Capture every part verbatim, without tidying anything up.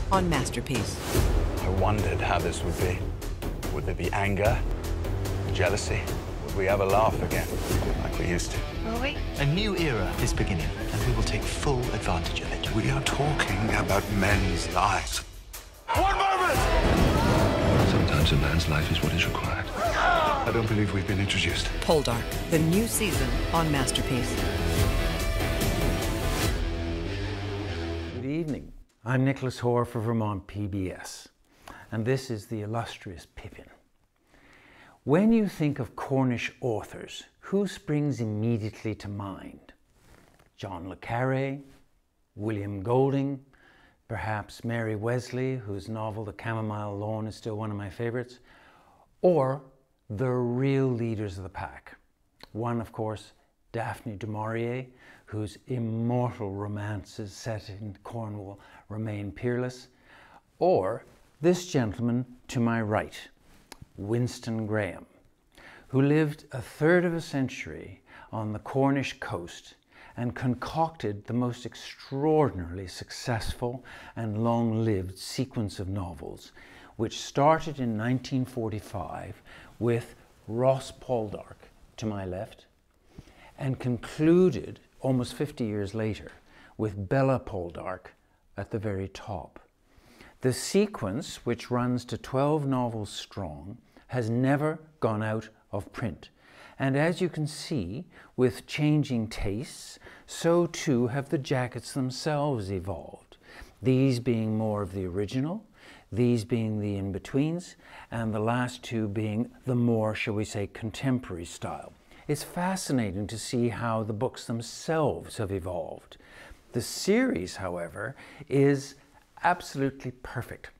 on Masterpiece. I wondered how this would be. Would there be anger, jealousy? Would we ever laugh again, like we used to? Will we? A new era is beginning, and we will take full advantage of it. We are talking about men's lives. One moment! Sometimes a man's life is what is required. I don't believe we've been introduced. Poldark, the new season on Masterpiece. Good evening. I'm Nicholas Hoare for Vermont P B S, and this is the illustrious Pippin. When you think of Cornish authors, who springs immediately to mind? John le Carré, William Golding, perhaps Mary Wesley, whose novel The Chamomile Lawn is still one of my favorites, or the real leaders of the pack. One, of course, Daphne du Maurier, whose immortal romances set in Cornwall remain peerless, or this gentleman to my right, Winston Graham, who lived a third of a century on the Cornish coast and concocted the most extraordinarily successful and long-lived sequence of novels, which started in nineteen forty-five with Ross Poldark to my left and concluded almost fifty years later with Bella Poldark at the very top. The sequence, which runs to twelve novels strong, has never gone out of print. And as you can see, with changing tastes, so too have the jackets themselves evolved. These being more of the original, these being the in-betweens, and the last two being the more, shall we say, contemporary style. It's fascinating to see how the books themselves have evolved. The series, however, is absolutely perfect.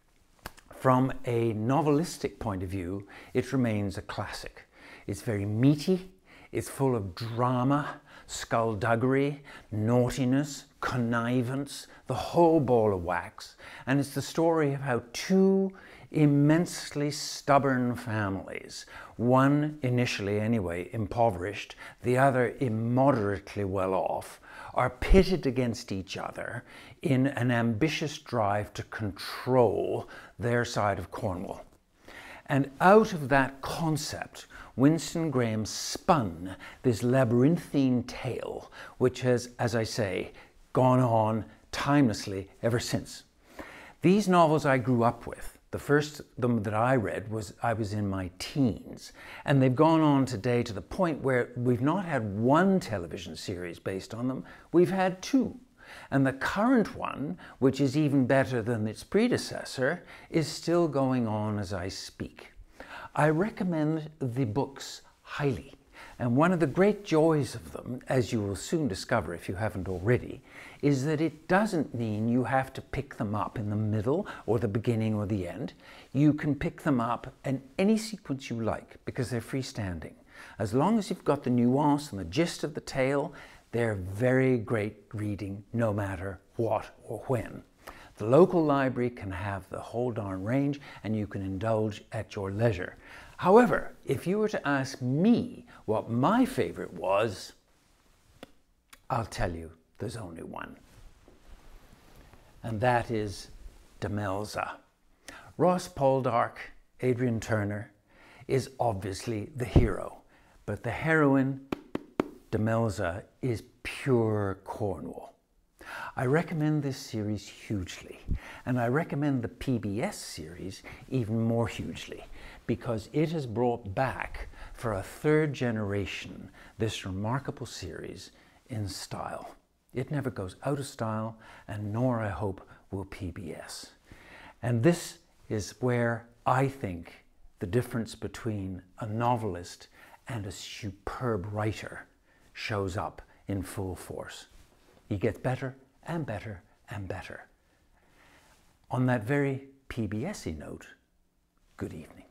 From a novelistic point of view, it remains a classic. It's very meaty, it's full of drama, skulduggery, naughtiness, connivance, the whole ball of wax, and it's the story of how two immensely stubborn families, one initially anyway impoverished, the other immoderately well off, are pitted against each other in an ambitious drive to control their side of Cornwall. And out of that concept, Winston Graham spun this labyrinthine tale, which has, as I say, gone on timelessly ever since. These novels I grew up with. The first them that I read was I was in my teens, and they've gone on today to the point where we've not had one television series based on them, we've had two. And the current one, which is even better than its predecessor, is still going on as I speak. I recommend the books highly. And one of the great joys of them, as you will soon discover if you haven't already, is that it doesn't mean you have to pick them up in the middle or the beginning or the end. You can pick them up in any sequence you like because they're freestanding. As long as you've got the nuance and the gist of the tale, they're very great reading no matter what or when. The local library can have the whole darn range and you can indulge at your leisure. However, if you were to ask me what my favorite was, I'll tell you there's only one. And that is Demelza. Ross Poldark, Adrian Turner, is obviously the hero, but the heroine, Demelza, is pure Cornwall. I recommend this series hugely, and I recommend the P B S series even more hugely, because it has brought back for a third generation this remarkable series in style. It never goes out of style, and nor, I hope, will P B S. And this is where I think the difference between a novelist and a superb writer shows up in full force. He gets better and better and better. On that very P B S-y note, good evening.